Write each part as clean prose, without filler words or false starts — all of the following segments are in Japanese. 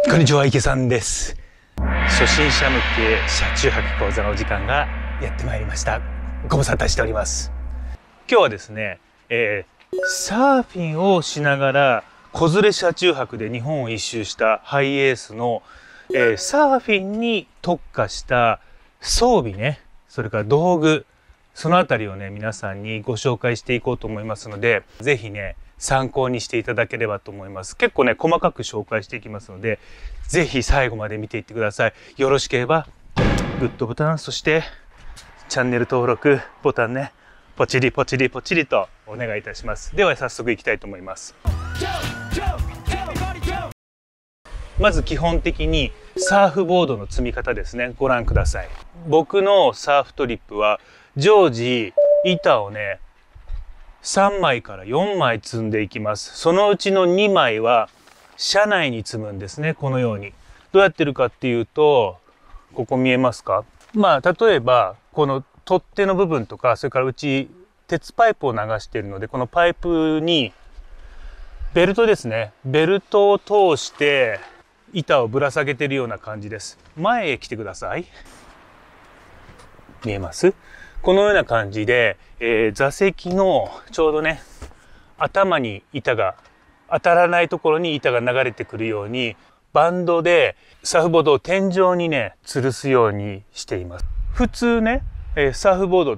こんにちは、池さんです。初心者向け車中泊講座のお時間がやってまいりました。ご無沙汰しております。今日はですね、サーフィンをしながら子連れ車中泊で日本を一周したハイエースの、サーフィンに特化した装備ね、それから道具、そのあたりをね、皆さんにご紹介していこうと思いますので、ぜひね、参考にしていただければと思います。結構ね、細かく紹介していきますので、ぜひ最後まで見ていってください。よろしければ、グッドボタン、そしてチャンネル登録ボタンね、ポチリポチリポチリとお願いいたします。では早速いきたいと思います。まず基本的にサーフボードの積み方ですね。ご覧ください。僕のサーフトリップは常時板をね、3枚から4枚積んでいきます。そのうちの2枚は車内に積むんですね。このように。どうやってるかっていうと、ここ見えますか？まあ、例えば、この取っ手の部分とか、それからうち鉄パイプを流しているので、このパイプにベルトですね。ベルトを通して板をぶら下げているような感じです。前へ来てください。見えます？このような感じで、座席のちょうどね、頭に板が当たらないところに板が流れてくるように、バンドでサーフボードを天井にね、吊るすようにしています。普通ね、サーフボードって、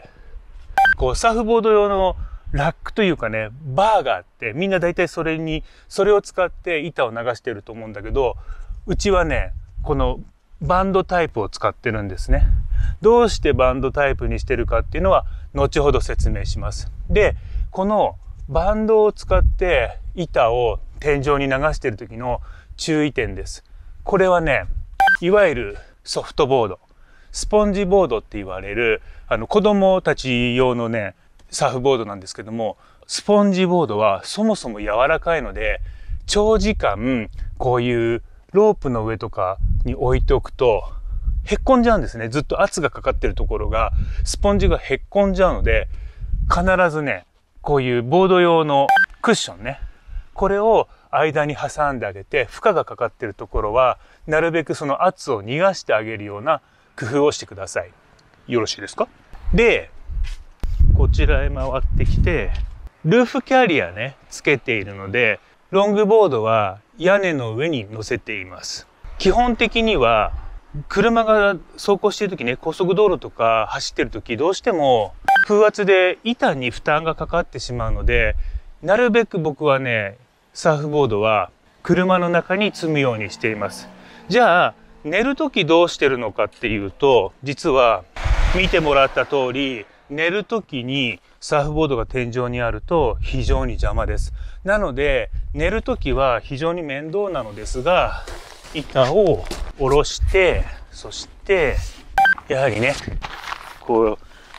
こうサーフボード用のラックというかね、バーがあって、みんな大体それを使って板を流してると思うんだけど、うちはね、このバンドタイプを使ってるんですね。どうしてバンドタイプにしてるかっていうのは後ほど説明します。で、このバンドを使って板を天井に流している時の注意点です。これはね、いわゆるソフトボード、スポンジボードって言われる子供たち用のね、サーフボードなんですけども、スポンジボードはそもそも柔らかいので、長時間こういうロープの上とかに置いておくとへっこんじゃうんですね。ずっと圧がかかってるところがスポンジがへっこんじゃうので、必ずね、こういうボード用のクッションね、これを間に挟んであげて、負荷がかかってるところはなるべくその圧を逃がしてあげるような工夫をしてください。よろしいですか？で、こちらへ回ってきて、ルーフキャリアね、つけているので、ロングボードは屋根の上に乗せています。基本的には車が走行している時ね、高速道路とか走ってる時、どうしても風圧で板に負担がかかってしまうので、なるべく僕はね、サーフボードは車の中に積むようにしています。じゃあ寝る時どうしてるのかっていうと、実は見てもらった通り、寝る時にサーフボードが天井にあると非常に邪魔です。なので寝る時は非常に面倒なのですが、板を下ろして、そしてやはりね、こ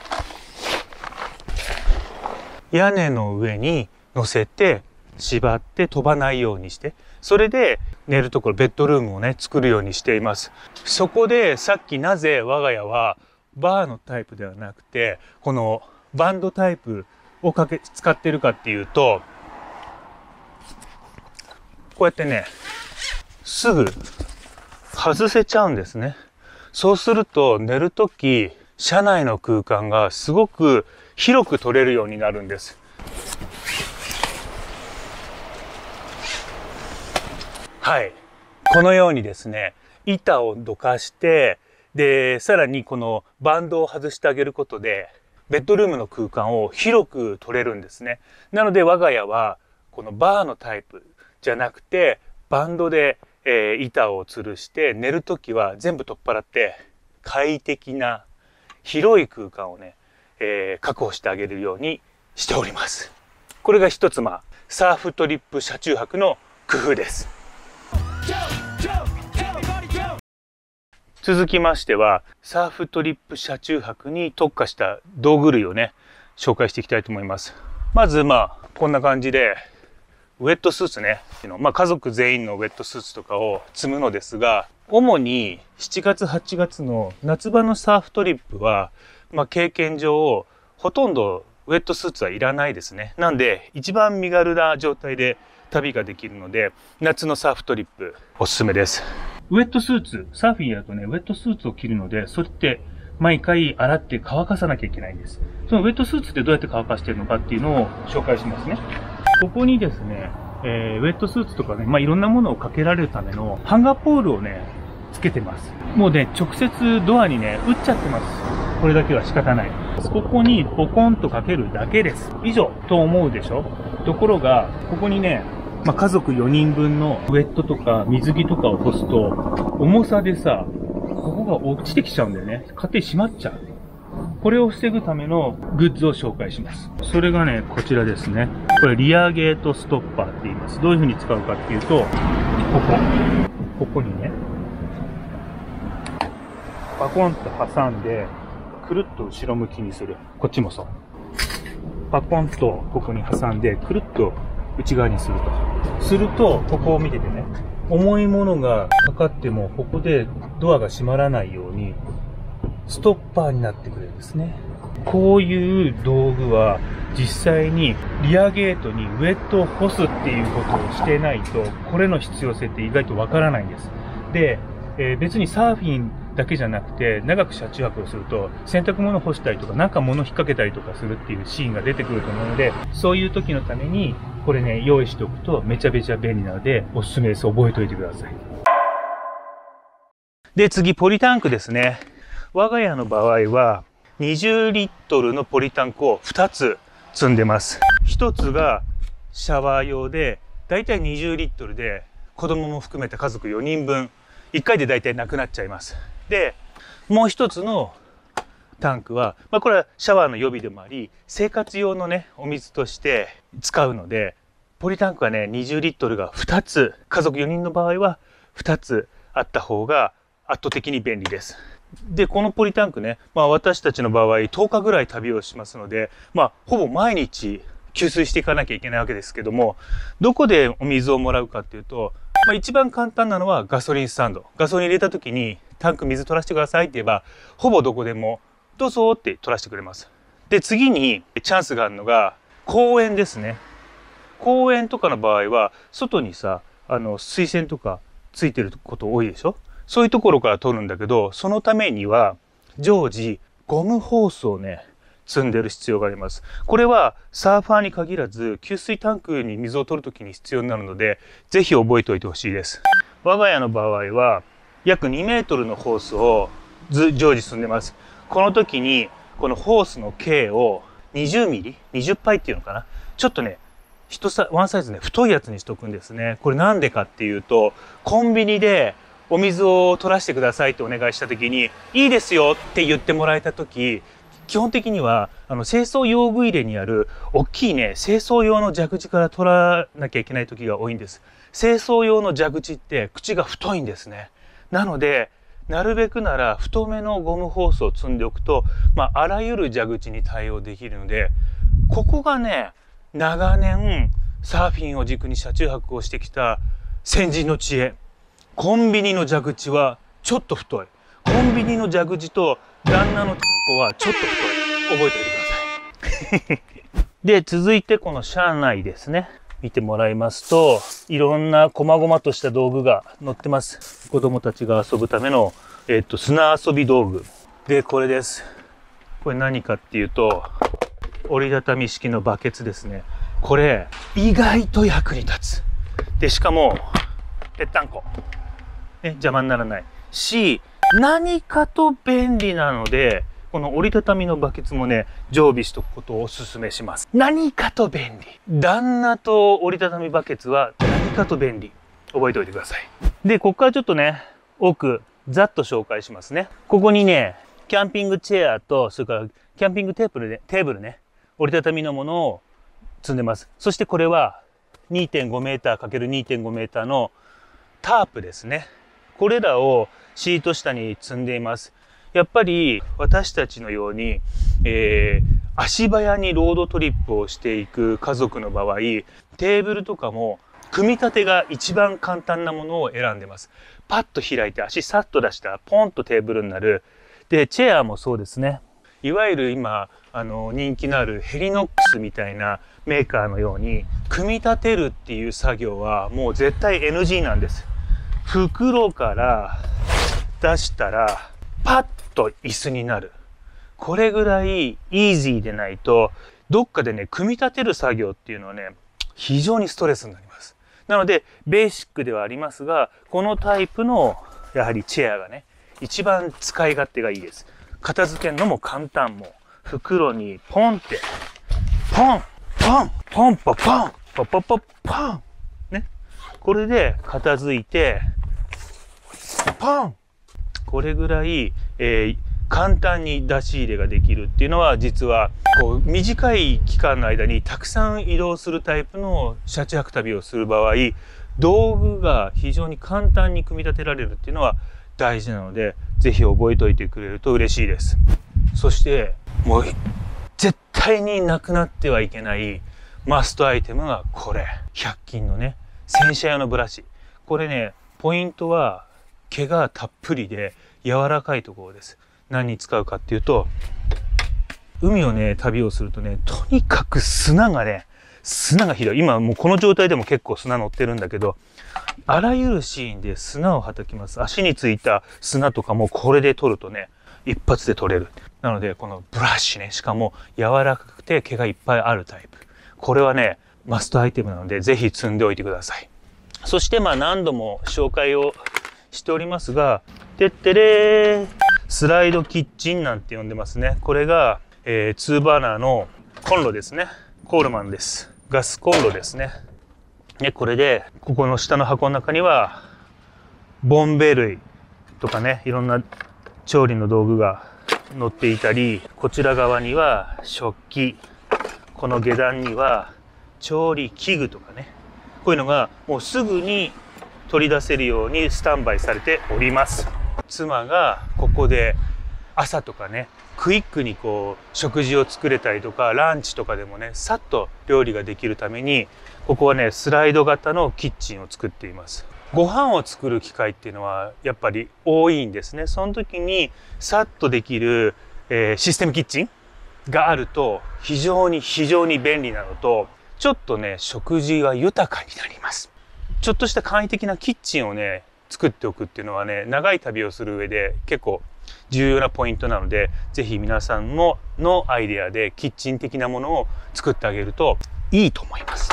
う屋根の上に乗せて縛って飛ばないようにして、それで寝るところ、ベッドルームをね、作るようにしています。そこでさっきなぜ我が家はバーのタイプではなくてこのバンドタイプを使ってるかっていうと、こうやってね、すぐ外せちゃうんですね。そうすると寝るとき、車内の空間がすごく広く取れるようになるんです。はい。このようにですね、板をどかして、で、さらにこのバンドを外してあげることで、ベッドルームの空間を広く取れるんですね。なので我が家はこのバーのタイプじゃなくて、バンドで板を吊るして寝るときは全部取っ払って快適な広い空間をね、確保してあげるようにしております。これが一つ、サーフトリップ車中泊の工夫です。続きましては、サーフトリップ車中泊に特化した道具類をね、紹介していきたいと思います。まずこんな感じでウェットスーツね、家族全員のウェットスーツとかを積むのですが、主に7月8月の夏場のサーフトリップは、経験上ほとんどウェットスーツはいらないですね。なんで一番身軽な状態で旅ができるので、夏のサーフトリップおすすめです。ウェットスーツ、サーフィンやるとね、ウェットスーツを着るので、それって毎回洗って乾かさなきゃいけないんです。そのウェットスーツってどうやって乾かしてるのかっていうのを紹介しますね。ここにですね、ウェットスーツとかね、いろんなものをかけられるためのハンガーポールをね、つけてます。もうね、直接ドアにね、打っちゃってます。これだけは仕方ない。ここにポコンとかけるだけです。以上と思うでしょ？ところが、ここにね、家族4人分のウェットとか水着とかを干すと、重さでさ、ここが落ちてきちゃうんだよね。勝手に閉まっちゃう。これを防ぐためのグッズを紹介します。それがね、こちらですね。これリアゲートストッパーって言います。どういう風に使うかっていうと、ここにね、パコンと挟んで、くるっと後ろ向きにする。こっちもそう。パコンとここに挟んで、くるっと内側にすると。すると、ここを見ててね、重いものがかかっても、ここでドアが閉まらないように、ストッパーになってくれるんですね。こういう道具は、実際にリアゲートにウェットを干すっていうことをしてないと、これの必要性って意外とわからないんです。で、別にサーフィンだけじゃなくて、長く車中泊をすると、洗濯物干したりとか、なんか物引っ掛けたりとかするっていうシーンが出てくると思うので、そういう時のために、これね、用意しておくとめちゃめちゃ便利なので、おすすめです。覚えておいてください。で、次、ポリタンクですね。我が家の場合は、20リットルのポリタンクを2つ積んでます。1つがシャワー用で、だいたい20リットルで、子供も含めて家族4人分、1回でだいたいなくなっちゃいます。で、もう1つのタンクは、これはシャワーの予備でもあり、生活用のね、お水として使うので、ポリタンクはね、20リットルが2つ、家族4人の場合は2つあった方が圧倒的に便利です。で、このポリタンクね、私たちの場合10日ぐらい旅をしますので、ほぼ毎日給水していかなきゃいけないわけですけども、どこでお水をもらうかっていうと、一番簡単なのはガソリンスタンド。ガソリン入れた時にタンク水取らせてくださいって言えば、ほぼどこでもどうぞって取らせてくれます。で、次にチャンスがあるのが公園ですね。公園とかの場合は、外にさ、水栓とかついてること多いでしょ？そういうところから取るんだけど、そのためには常時ゴムホースをね、積んでる必要があります。これはサーファーに限らず、給水タンクに水を取るときに必要になるので、ぜひ覚えておいてほしいです。我が家の場合は、約2メートルのホースを常時積んでます。この時に、このホースの径を20ミリ ?20 パイっていうのかな？ちょっとね、ワンサイズね、太いやつにしとくんですね。これなんでかっていうと、コンビニでお水を取らせてくださいってお願いした時に、いいですよって言ってもらえた時、基本的には、清掃用具入れにある大きいね、清掃用の蛇口から取らなきゃいけない時が多いんです。清掃用の蛇口って口が太いんですね。なので、なるべくなら太めのゴムホースを積んでおくと、あらゆる蛇口に対応できるので、ここがね、長年サーフィンを軸に車中泊をしてきた先人の知恵。コンビニの蛇口はちょっと太い。コンビニの蛇口と旦那のチンコはちょっと太い。覚えておいてください。で、続いてこの車内ですね。見てもらいますと、いろんな細々とした道具が載ってます。子供たちが遊ぶための、砂遊び道具。で、これです。これ何かっていうと、折りたたみ式のバケツですね。これ、意外と役に立つ。で、しかも、ぺったんこ。ね、邪魔にならないし、何かと便利なので、この折りたたみのバケツもね、常備しとくことをお勧めします。何かと便利。旦那と折りたたみバケツは何かと便利。覚えておいてください。で、ここからちょっとね、多くざっと紹介しますね。ここにね、キャンピングチェアと、それからキャンピングテーブルね、折りたたみのものを積んでます。そしてこれは 2.5 メーター ×2.5 メーターのタープですね。これらをシート下に積んでいます。やっぱり私たちのように、足早にロードトリップをしていく家族の場合、テーブルとかも組み立てが一番簡単なものを選んでます。パッと開いて足さっと出したらポンとテーブルになる。で、チェアもそうですね。 いわゆる今人気のあるヘリノックスみたいなメーカーのように組み立てるっていう作業はもう絶対 NG なんです。袋から出したらパッと椅子になる。これぐらいイージーでないと、どっかでね、組み立てる作業っていうのはね、非常にストレスになります。なので、ベーシックではありますが、このタイプの、やはりチェアがね、一番使い勝手がいいです。片付けるのも簡単。もう、袋にポンって、ポンポンポンポポンポポポポンね。これで片付いて、ポンこれぐらい、簡単に出し入れができるっていうのは、実はこう短い期間の間にたくさん移動するタイプの車中泊旅をする場合、道具が非常に簡単に組み立てられるっていうのは大事なので、ぜひ覚えておいてくれると嬉しいです。そしてもう絶対になくなってはいけないマストアイテムがこれ、100均のね、洗車用のブラシ。これね、ポイントは毛がたっぷりで柔らかいところです。何に使うかっていうと、海をね、旅をするとね、とにかく砂がひどい。今もうこの状態でも結構砂乗ってるんだけど、あらゆるシーンで砂をはたきます。足についた砂とかもこれで取るとね、一発で取れる。なので、このブラシね、しかも柔らかくて毛がいっぱいあるタイプ。これはね、マストアイテムなので、ぜひ積んでおいてください。そして何度も紹介をしておりますが、てってれー、スライドキッチンなんて呼んでますね。これが、2バーナーのコンロですね。コールマンです。ガスコンロですね。で、これで、ここの下の箱の中には、ボンベ類とかね、いろんな調理の道具が載っていたり、こちら側には食器、この下段には調理器具とかね、こういうのがもうすぐに取り出せるようにスタンバイされております。妻がここで朝とかね、クイックにこう食事を作れたりとか、ランチとかでもね、さっと料理ができるために、ここはね、スライド型のキッチンを作っています。ご飯を作る機会っていうのはやっぱり多いんですね。その時にさっとできる、システムキッチンがあると非常に便利なのと、ちょっとね、食事が豊かになります。ちょっとした簡易的なキッチンをね、作っておくっていうのはね、長い旅をする上で結構重要なポイントなので、ぜひ皆さんのアイデアでキッチン的なものを作ってあげるといいと思います。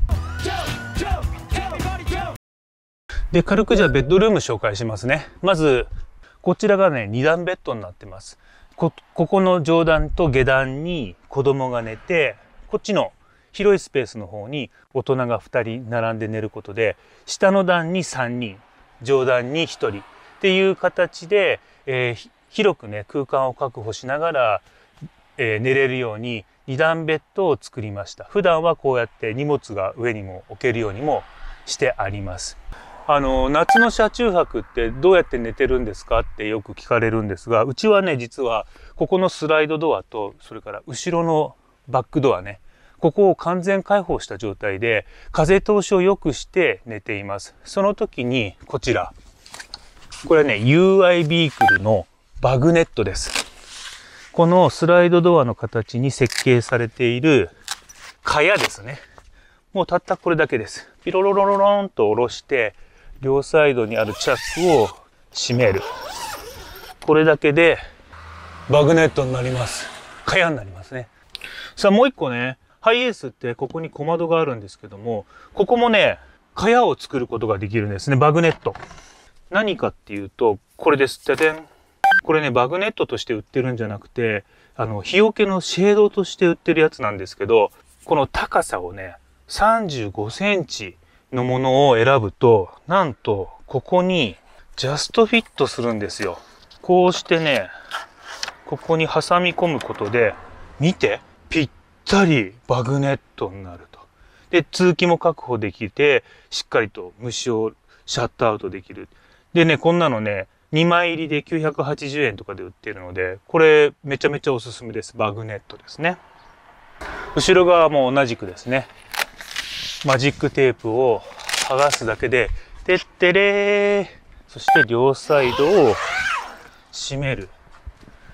で、軽くじゃあベッドルーム紹介しますね。まず、こちらがね、2段ベッドになってます。ここの上段と下段に子供が寝て、こっちの広いスペースの方に大人が2人並んで寝ることで、下の段に3人、上段に1人っていう形で、広くね、空間を確保しながら、寝れるように2段ベッドを作りました。普段はこうやって荷物が上にも置けるようにもしてあります。夏の車中泊ってどうやって寝てるんですかってよく聞かれるんですが、うちはね、実はここのスライドドアと、それから後ろのバックドアね、ここを完全開放した状態で風通しを良くして寝ています。その時にこちら、これはね、UI ビークルのバグネットです。このスライドドアの形に設計されている蚊帳ですね。もうたったこれだけです。ピロロロロロンと下ろして、両サイドにあるチャックを閉める。これだけでバグネットになります。蚊帳になりますね。さあもう一個ね、ハイエースってここに小窓があるんですけども、ここもね、蚊帳を作ることができるんですね。バグネット。何かっていうと、これです。ててん。これね、バグネットとして売ってるんじゃなくて、日よけのシェードとして売ってるやつなんですけど、この高さをね、35センチのものを選ぶと、なんと、ここにジャストフィットするんですよ。こうしてね、ここに挟み込むことで、見て、ぴったりバグネットになると。で、通気も確保できて、しっかりと虫をシャットアウトできる。でね、こんなのね、2枚入りで980円とかで売ってるので、これめちゃめちゃおすすめです。バグネットですね。後ろ側も同じくですね。マジックテープを剥がすだけで、てってれー。そして両サイドを閉める。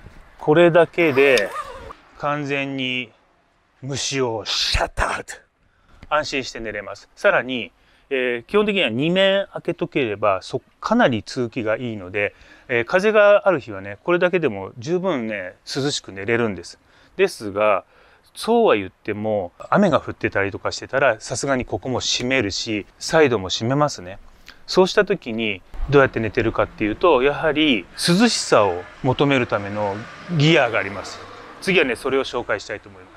これだけで完全に虫をシャットアウト。安心して寝れます。さらに、基本的には2面開けとければかなり通気がいいので、風がある日はねこれだけでも十分ね涼しく寝れるんです。ですがそうは言っても雨が降ってたりとかしてたらさすがにここも閉めるしサイドも閉めますね。そうした時にどうやって寝てるかっていうとやはり涼しさを求めるためのギアがあります。次はねそれを紹介したいと思います。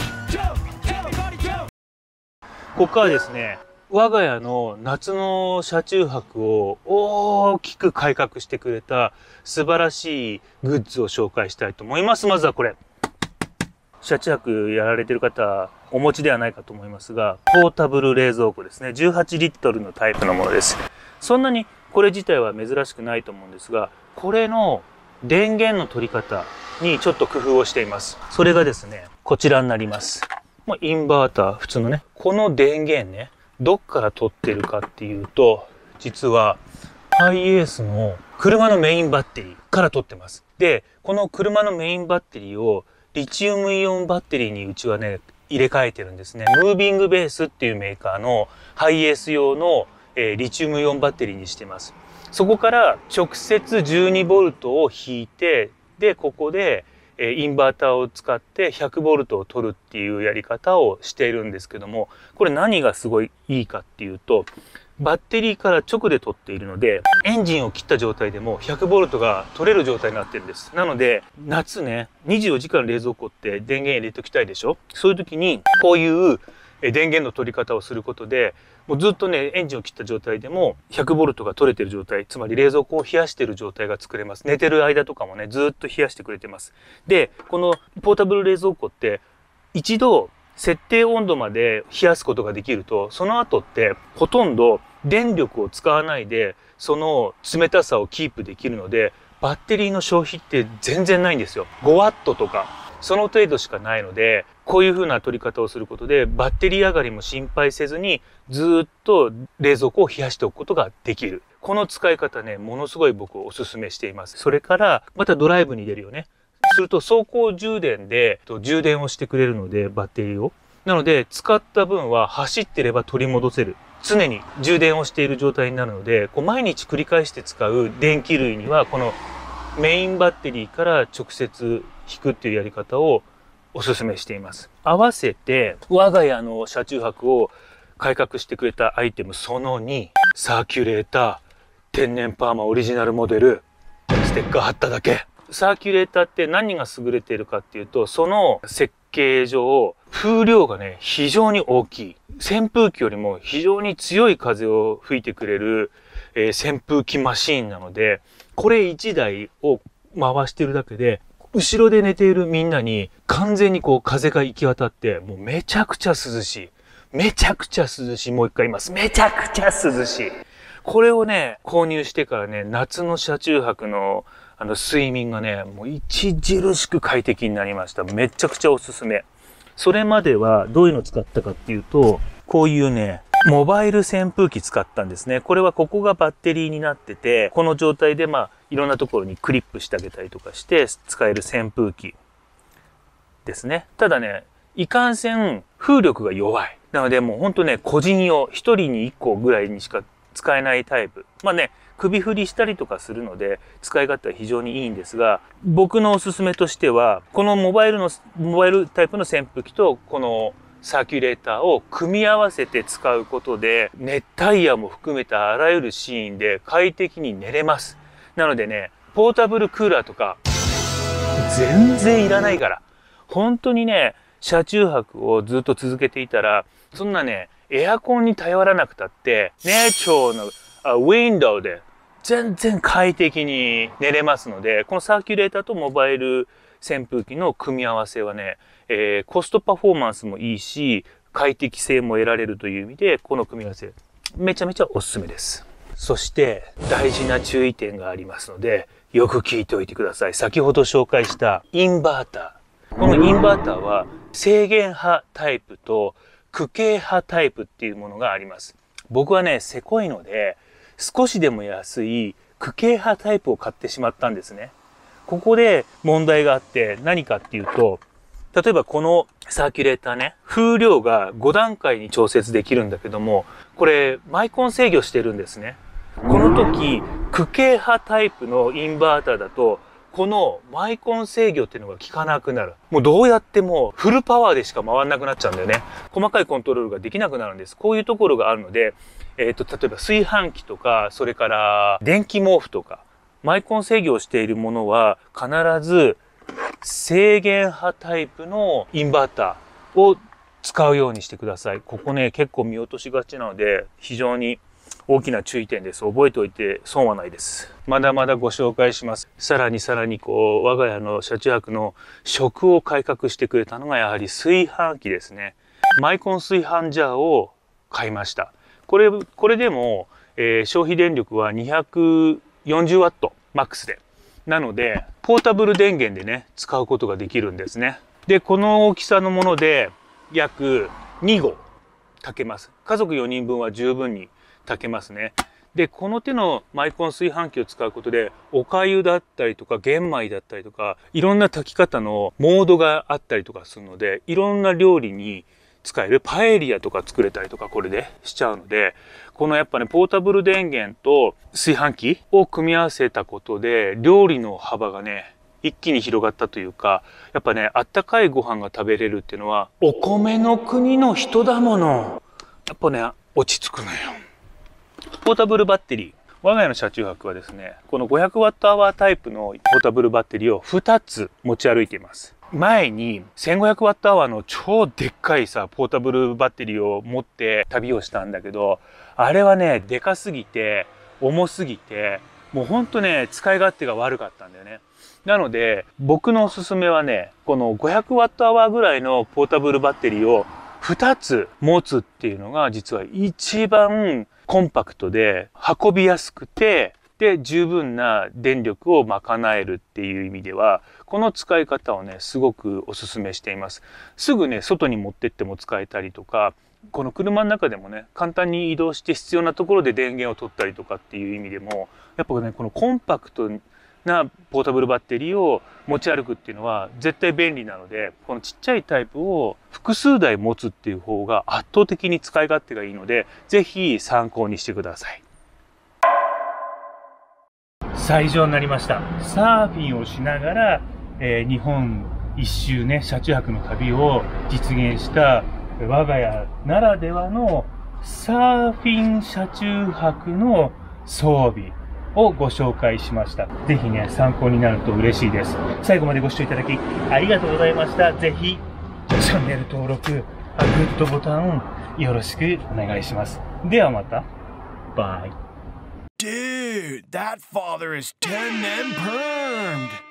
ここからですね我が家の夏の車中泊を大きく改革してくれた素晴らしいグッズを紹介したいと思います。まずはこれ。車中泊やられてる方お持ちではないかと思いますが、ポータブル冷蔵庫ですね。18リットルのタイプのものです。そんなにこれ自体は珍しくないと思うんですが、これの電源の取り方にちょっと工夫をしています。それがですね、こちらになります。インバーター、普通のね、この電源ね、どっから取ってるかっていうと、実はハイエースの車のメインバッテリーから取ってます。で、この車のメインバッテリーをリチウムイオンバッテリーにうちはね、入れ替えてるんですね。ムービングベースっていうメーカーのハイエース用の、リチウムイオンバッテリーにしてます。そこから直接 12V を引いて、で、ここでインバーターを使って 100V を取るっていうやり方をしているんですけども、これ何がすごいいいかっていうと、バッテリーから直で取っているので、エンジンを切った状態でも 100V が取れる状態になってるんです。なので、夏ね、24時間冷蔵庫って電源入れときたいでしょ？そういう時に、こういう電源の取り方をすることで、もうずっとね、エンジンを切った状態でも 100V が取れてる状態、つまり冷蔵庫を冷やしてる状態が作れます。寝てる間とかもね、ずっと冷やしてくれてます。で、このポータブル冷蔵庫って、一度設定温度まで冷やすことができると、その後ってほとんど電力を使わないで、その冷たさをキープできるので、バッテリーの消費って全然ないんですよ。5W とか、その程度しかないので、こういう風な取り方をすることで、バッテリー上がりも心配せずに、ずっと冷蔵庫を冷やしておくことができる。この使い方ね、ものすごい僕お勧めしています。それから、またドライブに出るよね。すると走行充電で充電をしてくれるので、バッテリーを。なので、使った分は走ってれば取り戻せる。常に充電をしている状態になるので、毎日繰り返して使う電気類には、このメインバッテリーから直接引くっていうやり方をお勧めしています。合わせて、我が家の車中泊を改革してくれたアイテムその2、サーキュレーター、天然パーマオリジナルモデル、ステッカー貼っただけ。サーキュレーターって何が優れているかっていうと、その設計上、風量がね、非常に大きい。扇風機よりも非常に強い風を吹いてくれる、扇風機マシーンなので、これ1台を回してるだけで、後ろで寝ているみんなに完全に風が行き渡って、もうめちゃくちゃ涼しい。めちゃくちゃ涼しい。もう一回言います。めちゃくちゃ涼しい。これをね、購入してからね、夏の車中泊の睡眠がね、もう著しく快適になりました。めちゃくちゃおすすめ。それまではどういうのを使ったかっていうと、こういうね、モバイル扇風機使ったんですね。これはここがバッテリーになってて、この状態でいろんなところにクリップしてあげたりとかして使える扇風機ですね。ただね、いかんせん風力が弱い。なのでもうほんとね、個人用、一人に1個ぐらいにしか使えないタイプ。首振りしたりとかするので使い勝手は非常にいいんですが、僕のおすすめとしては、このモバイルタイプの扇風機とこのサーキュレーターを組み合わせて使うことで、熱帯夜も含めたあらゆるシーンで快適に寝れます。なのでね、ポータブルクーラーとか全然いらないから。本当にね、車中泊をずっと続けていたら、そんなね、エアコンに頼らなくたって、ネチョのウィンドウで全然快適に寝れますので、このサーキュレーターとモバイル扇風機の組み合わせはね、コストパフォーマンスもいいし、快適性も得られるという意味で、この組み合わせ、めちゃめちゃおすすめです。そして、大事な注意点がありますので、よく聞いておいてください。先ほど紹介したインバーター。このインバーターは、制限派タイプと区形派タイプっていうものがあります。僕はね、せこいので、少しでも安い区形派タイプを買ってしまったんですね。 ここで問題があって何かっていうと、例えばこのサーキュレーターね、風量が5段階に調節できるんだけども、これマイコン制御してるんですね。この時、区形派タイプのインバーターだと、このマイコン制御っていうのが効かなくなる。もうどうやってもフルパワーでしか回らなくなっちゃうんだよね。細かいコントロールができなくなるんです。こういうところがあるので、例えば炊飯器とか、それから電気毛布とか、マイコン制御をしているものは必ず制限派タイプのインバーターを使うようにしてください。ここね、結構見落としがちなので、非常に大きな注意点です。覚えておいて損はないです。まだまだご紹介します。さらに我が家の車中泊の食を改革してくれたのがやはり炊飯器ですね。マイコン炊飯ジャーを買いました。これでも、消費電力は240ワットマックスで。なので、ポータブル電源でね、使うことができるんですね。で、この大きさのもので約2合炊けます。家族4人分は十分に炊けますね。で、この手のマイコン炊飯器を使うことで、お粥だったりとか玄米だったりとか、いろんな炊き方のモードがあったりとかするので、いろんな料理に使えるパエリアとか作れたりとかこれでしちゃうので、このやっぱね、ポータブル電源と炊飯器を組み合わせたことで、料理の幅がね、一気に広がったというか、やっぱね、あったかいご飯が食べれるっていうのは、お米の国の人だもの。やっぱね、落ち着くのよ。ポータブルバッテリー。我が家の車中泊はですね、この500ワットアワータイプのポータブルバッテリーを2つ持ち歩いています。前に1500ワットアワーの超でっかいさ、ポータブルバッテリーを持って旅をしたんだけど、あれはね、でかすぎて、重すぎて、もうほんとね、使い勝手が悪かったんだよね。なので、僕のおすすめはね、この500ワットアワーぐらいのポータブルバッテリーを2つ持つっていうのが実は一番コンパクトで運びやすくて、で、十分な電力を賄えるっていう意味では、この使い方をね、すごくお勧めしています。すぐね、外に持ってっても使えたりとか、この車の中でもね、簡単に移動して必要なところで電源を取ったりとかっていう意味でも、やっぱね、このコンパクトなポータブルバッテリーを持ち歩くっていうのは絶対便利なので、このちっちゃいタイプを複数台持つっていう方が圧倒的に使い勝手がいいので、ぜひ参考にしてください。さあ、以上になりました。サーフィンをしながら、日本一周ね、車中泊の旅を実現した我が家ならではのサーフィン車中泊の装備をご紹介しました。ぜひね、参考になると嬉しいです。最後までご視聴いただきありがとうございました。ぜひ、チャンネル登録、グッドボタンよろしくお願いします。ではまた。バイ。 Dude, that father is 10 and permed.